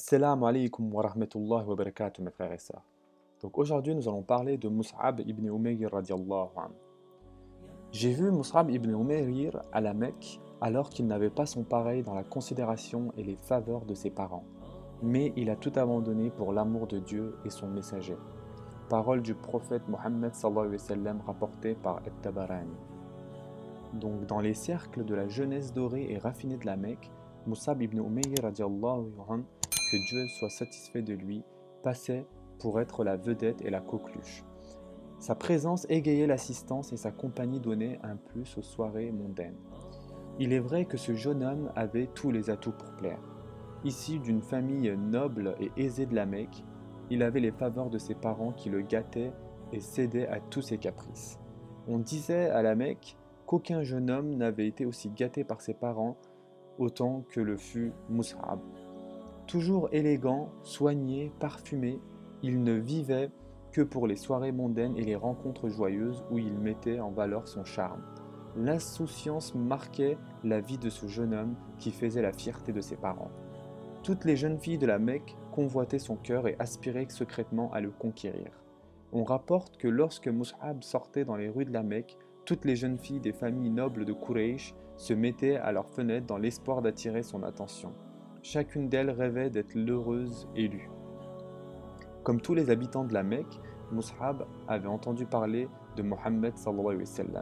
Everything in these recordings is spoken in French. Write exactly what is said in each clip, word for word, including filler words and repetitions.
Assalamu alaikum wa rahmatullahi wa barakatuh mes frères et sœurs. Donc aujourd'hui nous allons parler de Mus'ab ibn Umayr radiallahu anhu. J'ai vu Mus'ab ibn Umayr à la Mecque alors qu'il n'avait pas son pareil dans la considération et les faveurs de ses parents. Mais il a tout abandonné pour l'amour de Dieu et son messager. Parole du prophète Mohammed sallallahu alayhi wa sallam rapportée par At-Tabarani. Donc dans les cercles de la jeunesse dorée et raffinée de la Mecque, Mus'ab ibn Umayr radiallahu anhu, que Dieu soit satisfait de lui, passait pour être la vedette et la coqueluche. Sa présence égayait l'assistance et sa compagnie donnait un plus aux soirées mondaines. Il est vrai que ce jeune homme avait tous les atouts pour plaire. Issu d'une famille noble et aisée de la Mecque, il avait les faveurs de ses parents qui le gâtaient et cédaient à tous ses caprices. On disait à la Mecque qu'aucun jeune homme n'avait été aussi gâté par ses parents autant que le fut Mus'ab. Toujours élégant, soigné, parfumé, il ne vivait que pour les soirées mondaines et les rencontres joyeuses où il mettait en valeur son charme. L'insouciance marquait la vie de ce jeune homme qui faisait la fierté de ses parents. Toutes les jeunes filles de la Mecque convoitaient son cœur et aspiraient secrètement à le conquérir. On rapporte que lorsque Mus'ab sortait dans les rues de la Mecque, toutes les jeunes filles des familles nobles de Quraysh se mettaient à leurs fenêtres dans l'espoir d'attirer son attention. Chacune d'elles rêvait d'être l'heureuse élue. Comme tous les habitants de la Mecque, Mus'ab avait entendu parler de Mohammed sallallahu alayhi wa sallam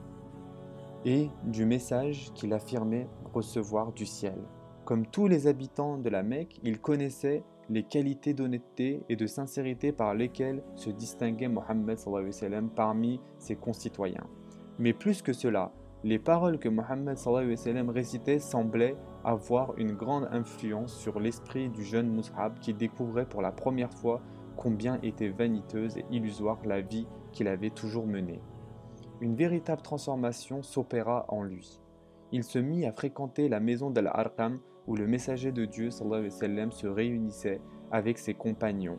et du message qu'il affirmait recevoir du ciel. Comme tous les habitants de la Mecque, il connaissait les qualités d'honnêteté et de sincérité par lesquelles se distinguait Mohammed sallallahu alayhi wa sallam parmi ses concitoyens. Mais plus que cela, les paroles que Mohammed sallallahu alayhi wa sallam récitait semblaient avoir une grande influence sur l'esprit du jeune Mus'ab qui découvrait pour la première fois combien était vaniteuse et illusoire la vie qu'il avait toujours menée. Une véritable transformation s'opéra en lui. Il se mit à fréquenter la maison d'Al-Arqam où le messager de Dieu sallallahu alayhi wa sallam se réunissait avec ses compagnons,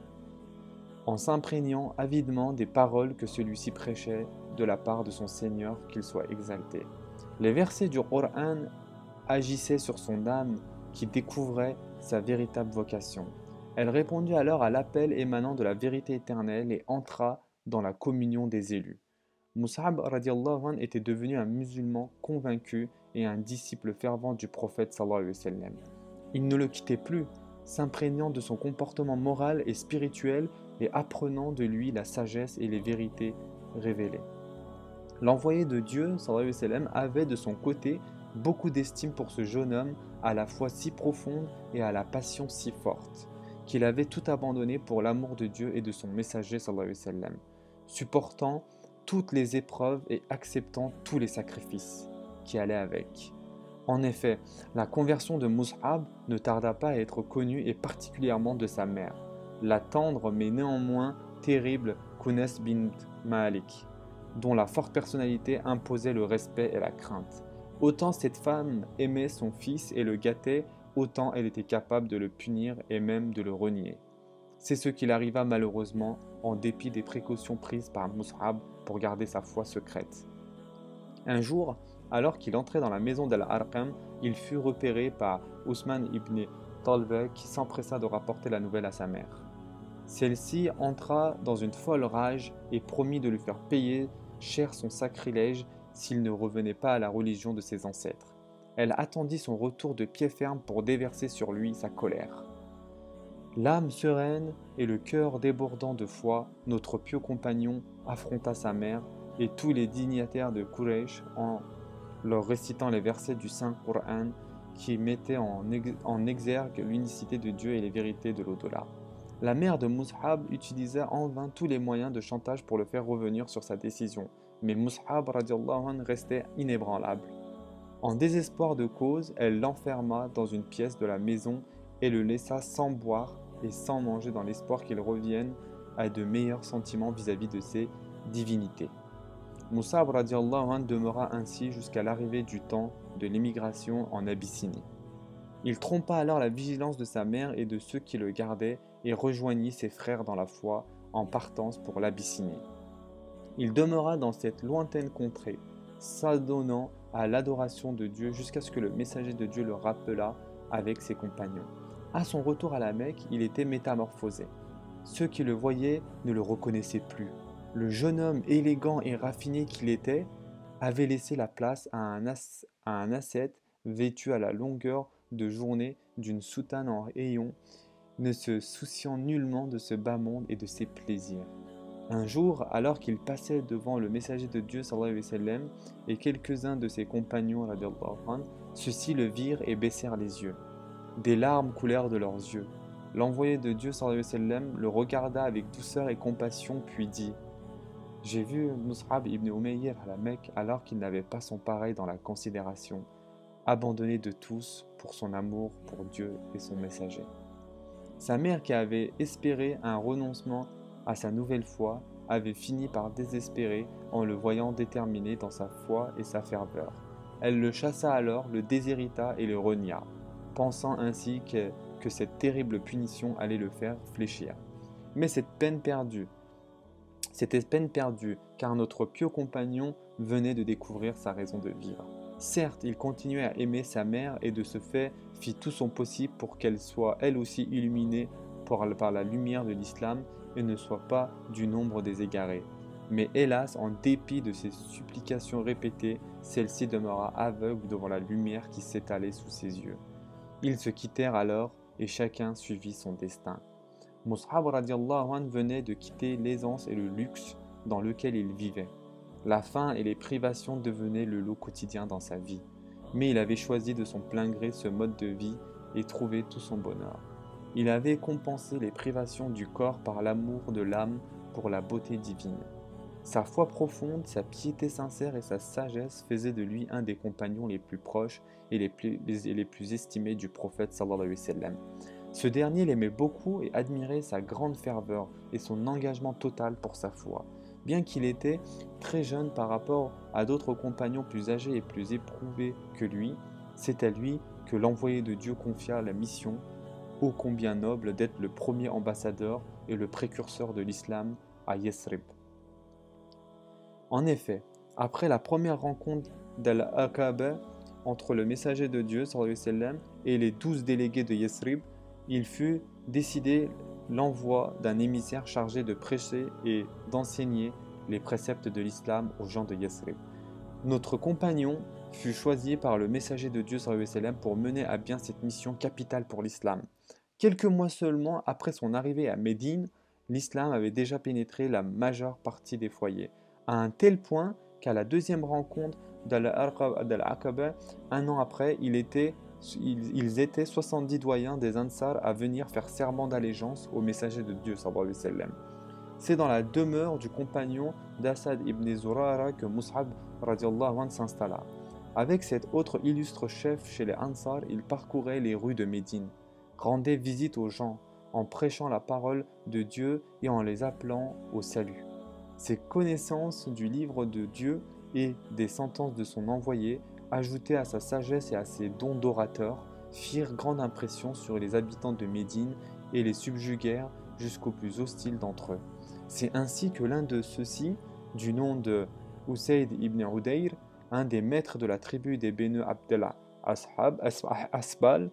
en s'imprégnant avidement des paroles que celui-ci prêchait de la part de son Seigneur, qu'il soit exalté. Les versets du Coran agissaient sur son âme qui découvrait sa véritable vocation. Elle répondit alors à l'appel émanant de la vérité éternelle et entra dans la communion des élus. Mus'ab radiallahu anhu était devenu un musulman convaincu et un disciple fervent du prophète sallallahu alayhi wa sallam. Il ne le quittait plus, s'imprégnant de son comportement moral et spirituel et apprenant de lui la sagesse et les vérités révélées. L'envoyé de Dieu sallallahu alayhi wa sallam avait de son côté beaucoup d'estime pour ce jeune homme à la foi si profonde et à la passion si forte, qu'il avait tout abandonné pour l'amour de Dieu et de son messager sallallahu alayhi wa sallam, supportant toutes les épreuves et acceptant tous les sacrifices qui allaient avec. En effet, la conversion de Mus'ab ne tarda pas à être connue et particulièrement de sa mère, la tendre mais néanmoins terrible Kounes bint Malik, dont la forte personnalité imposait le respect et la crainte. Autant cette femme aimait son fils et le gâtait, autant elle était capable de le punir et même de le renier. C'est ce qu'il arriva malheureusement en dépit des précautions prises par Mus'ab pour garder sa foi secrète. Un jour, alors qu'il entrait dans la maison d'Al-Arqam, il fut repéré par Ousmane ibn Talba qui s'empressa de rapporter la nouvelle à sa mère. Celle-ci entra dans une folle rage et promit de lui faire payer cher son sacrilège s'il ne revenait pas à la religion de ses ancêtres. Elle attendit son retour de pied ferme pour déverser sur lui sa colère. L'âme sereine et le cœur débordant de foi, notre pieux compagnon affronta sa mère et tous les dignitaires de Quraysh en leur récitant les versets du Saint-Coran qui mettaient en, ex en exergue l'unicité de Dieu et les vérités de l'au-delà. La mère de Mus'ab utilisa en vain tous les moyens de chantage pour le faire revenir sur sa décision, mais Mus'ab radiallahu anhu restait inébranlable. En désespoir de cause, elle l'enferma dans une pièce de la maison et le laissa sans boire et sans manger dans l'espoir qu'il revienne à de meilleurs sentiments vis-à-vis de ses divinités. Mus'ab radiallahu anhu demeura ainsi jusqu'à l'arrivée du temps de l'émigration en Abyssinie. Il trompa alors la vigilance de sa mère et de ceux qui le gardaient et rejoignit ses frères dans la foi en partance pour l'Abyssinie. Il demeura dans cette lointaine contrée, s'adonnant à l'adoration de Dieu jusqu'à ce que le messager de Dieu le rappelât avec ses compagnons. À son retour à la Mecque, il était métamorphosé. Ceux qui le voyaient ne le reconnaissaient plus. Le jeune homme élégant et raffiné qu'il était avait laissé la place à un, as- à un ascète vêtu à la longueur de journée d'une soutane en rayon, ne se souciant nullement de ce bas monde et de ses plaisirs. Un jour, alors qu'il passait devant le messager de Dieu sallallahu alayhi wa sallam, et quelques-uns de ses compagnons radiyallahu anhu, ceux-ci le virent et baissèrent les yeux. Des larmes coulèrent de leurs yeux. L'envoyé de Dieu sallallahu alayhi wa sallam le regarda avec douceur et compassion, puis dit: J'ai vu Mus'ab ibn Umayr à la Mecque alors qu'il n'avait pas son pareil dans la considération, abandonné de tous pour son amour pour Dieu et son messager. Sa mère, qui avait espéré un renoncement à sa nouvelle foi, avait fini par désespérer en le voyant déterminé dans sa foi et sa ferveur. Elle le chassa alors, le déshérita et le renia, pensant ainsi que, que cette terrible punition allait le faire fléchir. Mais cette peine perdue, c'était peine perdue, car notre pieux compagnon venait de découvrir sa raison de vivre. Certes, il continuait à aimer sa mère et de ce fait fit tout son possible pour qu'elle soit elle aussi illuminée par la lumière de l'islam et ne soit pas du nombre des égarés. Mais hélas, en dépit de ses supplications répétées, celle-ci demeura aveugle devant la lumière qui s'étalait sous ses yeux. Ils se quittèrent alors et chacun suivit son destin. Mus'ab radiallahu anhu venait de quitter l'aisance et le luxe dans lequel il vivait. La faim et les privations devenaient le lot quotidien dans sa vie. Mais il avait choisi de son plein gré ce mode de vie et trouvé tout son bonheur. Il avait compensé les privations du corps par l'amour de l'âme pour la beauté divine. Sa foi profonde, sa piété sincère et sa sagesse faisaient de lui un des compagnons les plus proches et les plus, les, et les plus estimés du prophète sallallahu alayhi wa sallam. Ce dernier l'aimait beaucoup et admirait sa grande ferveur et son engagement total pour sa foi. Bien qu'il était très jeune par rapport à d'autres compagnons plus âgés et plus éprouvés que lui, c'est à lui que l'envoyé de Dieu confia la mission, ô combien noble, d'être le premier ambassadeur et le précurseur de l'islam à Yesrib. En effet, après la première rencontre d'Al-Aqaba entre le messager de Dieu sallallahu alayhi wa sallam, et les douze délégués de Yesrib, il fut décidé l'envoi d'un émissaire chargé de prêcher et d'enseigner les préceptes de l'islam aux gens de Yesrib. Notre compagnon fut choisi par le messager de Dieu sallallahu alayhi wa sallam pour mener à bien cette mission capitale pour l'islam. Quelques mois seulement après son arrivée à Médine, l'islam avait déjà pénétré la majeure partie des foyers, à un tel point qu'à la deuxième rencontre d'Al-Aqaba, un an après, il était Ils étaient soixante-dix doyens des Ansar à venir faire serment d'allégeance au messager de Dieu sallallahu alayhi wa sallam. C'est dans la demeure du compagnon d'Asad ibn Zurara que Mus'ab radiallahu anhu s'installa. Avec cet autre illustre chef chez les Ansar, il parcourait les rues de Médine, rendait visite aux gens, en prêchant la parole de Dieu et en les appelant au salut. Ses connaissances du livre de Dieu et des sentences de son envoyé, ajoutées à sa sagesse et à ses dons d'orateur, firent grande impression sur les habitants de Médine et les subjuguèrent jusqu'aux plus hostiles d'entre eux. C'est ainsi que l'un de ceux-ci, du nom de Usayd ibn Hudayr, un des maîtres de la tribu des Benu Abdallah Ashab, Asbal,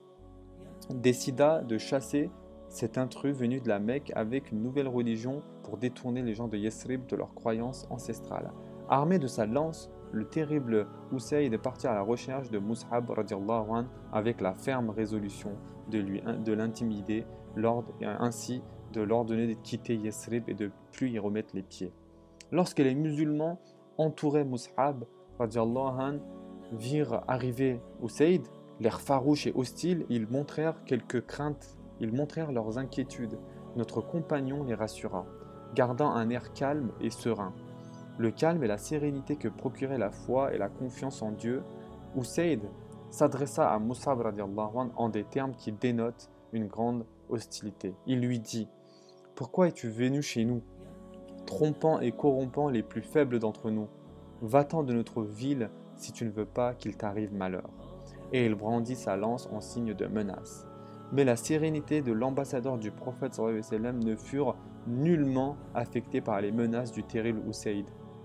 décida de chasser cet intrus venu de la Mecque avec une nouvelle religion pour détourner les gens de Yesrib de leurs croyances ancestrales. Armé de sa lance, le terrible Usayd est parti à la recherche de Mus'ab radiallahu anhu avec la ferme résolution de, lui, de l'intimider, et ainsi de l'ordonner de quitter Yesrib et de ne plus y remettre les pieds. Lorsque les musulmans entouraient Mus'ab radiallahu anhu, virent arriver Usayd, l'air farouche et hostile, ils montrèrent quelques craintes, ils montrèrent leurs inquiétudes. Notre compagnon les rassura, gardant un air calme et serein. Le calme et la sérénité que procurait la foi et la confiance en Dieu, Usayd s'adressa à Mus'ab radiallahu anhu en des termes qui dénotent une grande hostilité. Il lui dit: « Pourquoi es-tu venu chez nous, trompant et corrompant les plus faibles d'entre nous? Va-t'en de notre ville si tu ne veux pas qu'il t'arrive malheur. » Et il brandit sa lance en signe de menace. Mais la sérénité de l'ambassadeur du prophète sallallahu alayhi wa sallam ne furent nullement affectée par les menaces du terrible Usayd.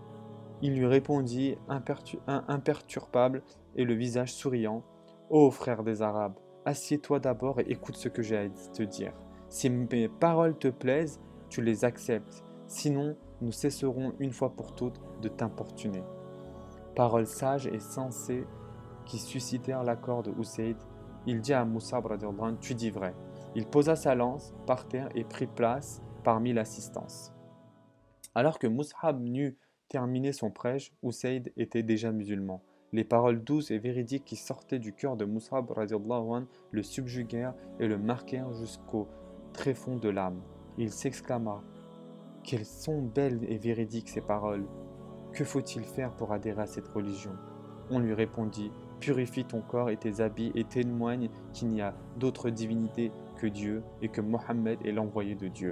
Il lui répondit impertu- imperturbable et le visage souriant: « Ô frères des Arabes, assieds-toi d'abord et écoute ce que j'ai à te dire. Si mes paroles te plaisent, tu les acceptes. Sinon, nous cesserons une fois pour toutes de t'importuner. » Paroles sages et sensées qui suscitèrent l'accord de Usayd. Il dit à Mus'ab radiallahu anhu, tu dis vrai. Il posa sa lance par terre et prit place parmi l'assistance. Alors que Mus'ab n'eut terminé son prêche, Usayd était déjà musulman. Les paroles douces et véridiques qui sortaient du cœur de Mus'ab radiallahu anhu le subjuguèrent et le marquèrent jusqu'au tréfonds de l'âme. Il s'exclama « Quelles sont belles et véridiques ces paroles! Que faut-il faire pour adhérer à cette religion ?» On lui répondit « Purifie ton corps et tes habits et témoigne qu'il n'y a d'autre divinité que Dieu et que Mohammed est l'envoyé de Dieu. »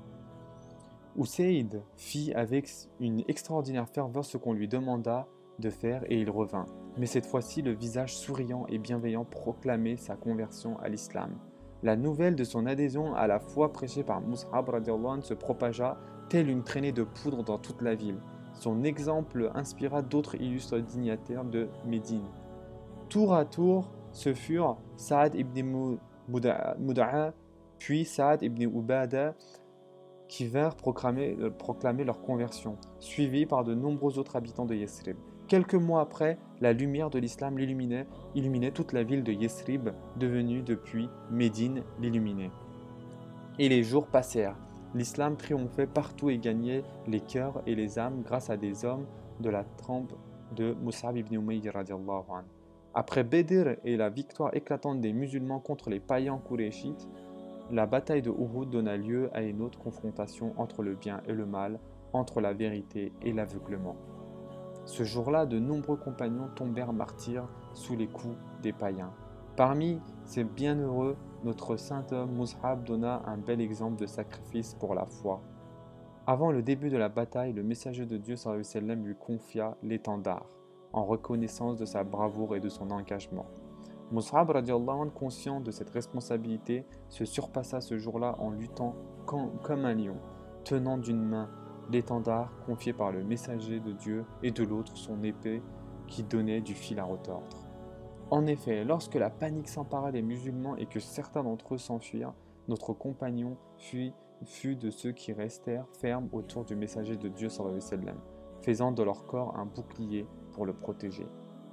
Usayd fit avec une extraordinaire ferveur ce qu'on lui demanda de faire et il revint. Mais cette fois-ci, le visage souriant et bienveillant proclamait sa conversion à l'islam. La nouvelle de son adhésion à la foi prêchée par Mus'ab radiallahu anhu se propagea telle une traînée de poudre dans toute la ville. Son exemple inspira d'autres illustres dignitaires de Médine. Tour à tour, ce furent Saad ibn Muda'a, puis Saad ibn Ubada, qui vinrent proclamer, euh, proclamer leur conversion, suivis par de nombreux autres habitants de Yesrib. Quelques mois après, la lumière de l'islam l'illuminait, illuminait toute la ville de Yesrib, devenue depuis Médine l'illuminée. Et les jours passèrent. L'islam triomphait partout et gagnait les cœurs et les âmes grâce à des hommes de la trempe de Mus'ab ibn Umayr radiallahu anhu. Après Bédir et la victoire éclatante des musulmans contre les païens qurayshites, la bataille de Uhud donna lieu à une autre confrontation entre le bien et le mal, entre la vérité et l'aveuglement. Ce jour-là, de nombreux compagnons tombèrent martyrs sous les coups des païens. Parmi ces bienheureux, notre saint homme Mus'ab donna un bel exemple de sacrifice pour la foi. Avant le début de la bataille, le messager de Dieu sallallahu alayhi wa sallam lui confia l'étendard, en reconnaissance de sa bravoure et de son engagement. Mus'ab radiallahu anhu, conscient de cette responsabilité, se surpassa ce jour-là en luttant comme un lion, tenant d'une main l'étendard confié par le messager de Dieu et de l'autre son épée qui donnait du fil à retordre. En effet, lorsque la panique s'empara des musulmans et que certains d'entre eux s'enfuirent, notre compagnon fut, fut de ceux qui restèrent fermes autour du messager de Dieu sallallahu alayhi wa sallam, faisant de leur corps un bouclier pour le protéger.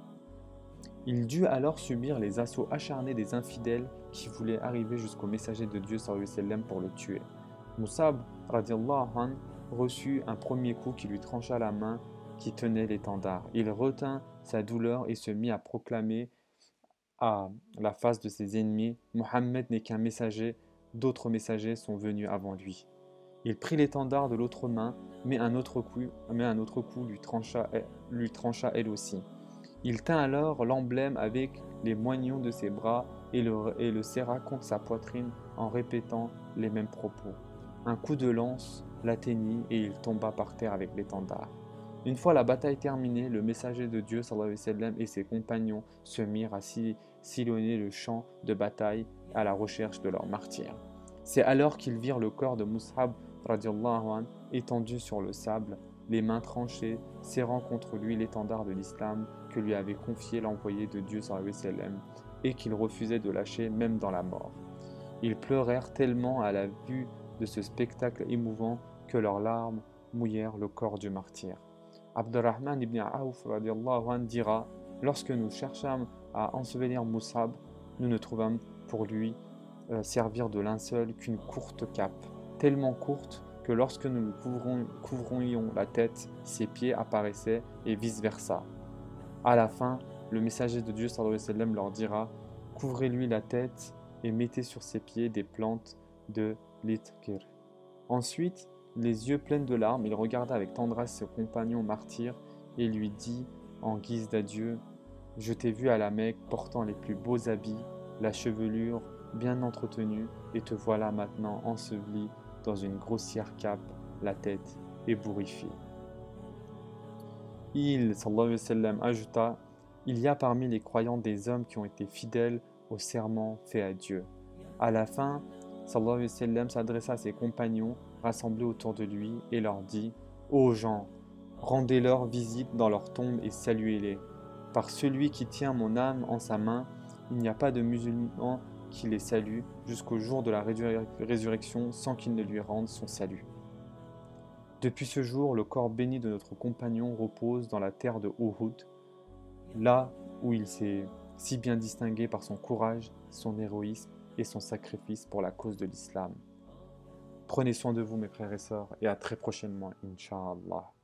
Il dut alors subir les assauts acharnés des infidèles qui voulaient arriver jusqu'au messager de Dieu sallallahu alayhi wa sallam pour le tuer. Mus'ab radiallahu anhu reçut un premier coup qui lui trancha la main qui tenait l'étendard. Il retint sa douleur et se mit à proclamer à la face de ses ennemis « Mohammed n'est qu'un messager, d'autres messagers sont venus avant lui. » Il prit l'étendard de l'autre main, mais un autre coup, mais un autre coup lui, trancha, lui trancha elle aussi. Il tint alors l'emblème avec les moignons de ses bras et le, et le serra contre sa poitrine en répétant les mêmes propos. Un coup de lance l'atteignit et il tomba par terre avec l'étendard. Une fois la bataille terminée, le messager de Dieu sallallahu alayhi wa sallam et ses compagnons se mirent à sillonner le champ de bataille à la recherche de leur martyr. C'est alors qu'ils virent le corps de Mus'ab radiallahu anhu étendu sur le sable, les mains tranchées, serrant contre lui l'étendard de l'islam que lui avait confié l'envoyé de Dieu sallallahu alayhi wa sallam et qu'il refusait de lâcher même dans la mort. Ils pleurèrent tellement à la vue de ce spectacle émouvant que leurs larmes mouillèrent le corps du martyr. Abdurrahman ibn Auf radiallahu anhu dira « Lorsque nous cherchâmes à ensevelir Mus'ab, nous ne trouvâmes pour lui euh, servir de linceul qu'une courte cape, tellement courte que lorsque nous lui couvrons, couvrions la tête, ses pieds apparaissaient et vice-versa. À la fin, le messager de Dieu sallallahu alayhi wa sallam leur dira « Couvrez-lui la tête et mettez sur ses pieds des plantes de l'Itkir. » Ensuite, les yeux pleins de larmes, il regarda avec tendresse ses compagnons martyrs et lui dit en guise d'adieu « Je t'ai vu à la Mecque portant les plus beaux habits, la chevelure bien entretenue, et te voilà maintenant enseveli dans une grossière cape, la tête ébouriffée. » Il, sallallahu alayhi wa sallam, ajouta « Il y a parmi les croyants des hommes qui ont été fidèles au serment fait à Dieu. » À la fin, sallallahu alayhi wa sallam s'adressa à ses compagnons rassemblés autour de lui et leur dit « Ô gens, rendez-leur visite dans leur tombe et saluez-les. Par celui qui tient mon âme en sa main, Il n'y a pas de musulman qui les salue jusqu'au jour de la résur- résurrection sans qu'il ne lui rende son salut. Depuis ce jour, le corps béni de notre compagnon repose dans la terre de Uhud, là où il s'est si bien distingué par son courage, son héroïsme et son sacrifice pour la cause de l'islam. Prenez soin de vous mes frères et sœurs et à très prochainement, Inch'Allah.